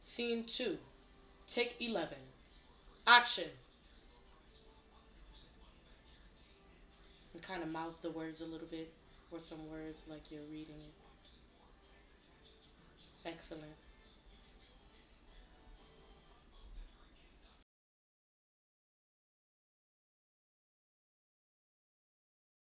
Scene 2. Take 11. Action. And kind of mouth the words a little bit, or some words like you're reading it. Excellent.